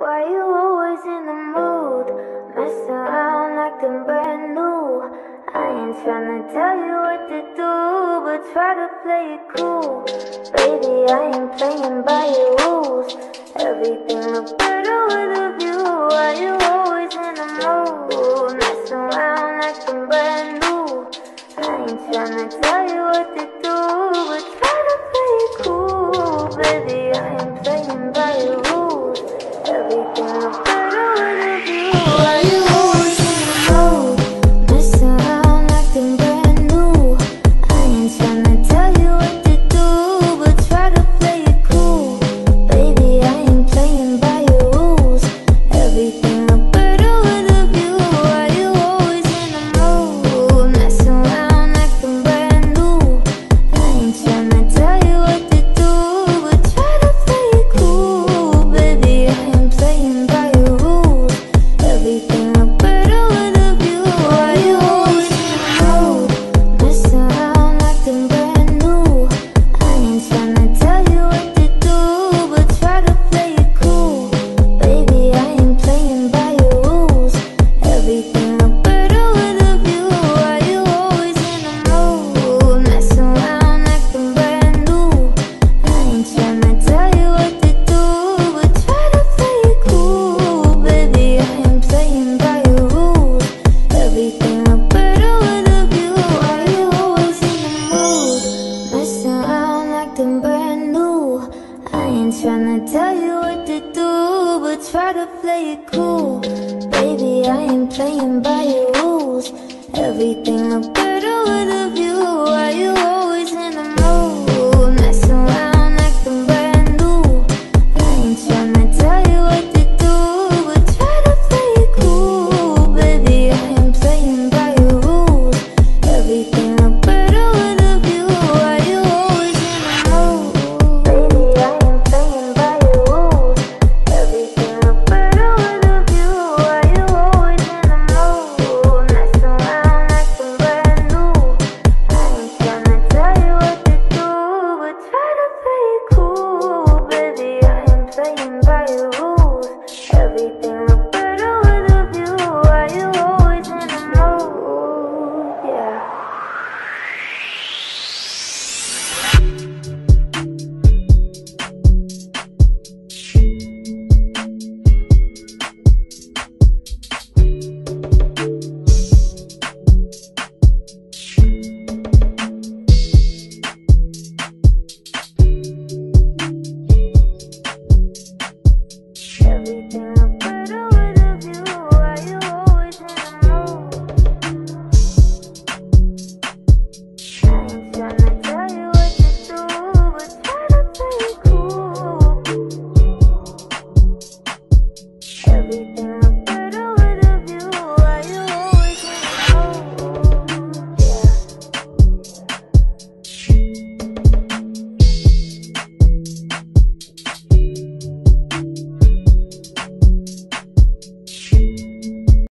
Why you always in the mood? Messing around acting brand new. I ain't tryna tell you what to do, but try to play it cool. Baby, I ain't playing by your rules. Everything look better with a view. Why you always in the mood? Messing around acting brand new. I ain't tryna tell you what to do, but try to play it cool. Baby, I ain't playing by your rules. Everything look better with a view. Why you always in the mood? Messing around acting brand new. I ain't tryna tell you what to do, but try to play it cool. Baby, I ain't playing by your rules. Everything look better with a view. Why you always in the mood? Messing around acting brand new. I ain't tryna tell you what to do, but try to play it cool. Baby, I ain't playing by your rules. Everything look better with a view. Why you always in the mood? Messing around acting brand new. I ain't tryna tell you what to do, but try to play it cool. Baby, I ain't playing by your rules. Everything look better with a view. Why you always in the mood? Messing around acting brand new. I ain't tryna tell you what to do, but try to play it cool. Baby, I ain't playing by your rules. Everything look better with a view. Why you always in the mood? Messing around acting brand new. I ain't tryna tell you what to do, but try to play it cool. Baby, I ain't playing by your rules. Everything look better with a view. Why you always in the mood? Messing around acting brand new. I ain't tryna tell you what to do, but try to play it cool. Baby, I ain't playing by your rules. Everything look better with a view. Why you always in the mood? Baby, I ain't playing by your rules. Everything look better with a view. Why you always in the mood? Messing around acting brand new. I ain't tryna tell you what to do, but try to play it cool. Baby, I ain't playing by your rules. Everything look better with a view. Why you always in the mood? Yeah. Everything look better with a view. Why you always in the mood? I ain't tryna tell you what to do, but try to play it cool. Everything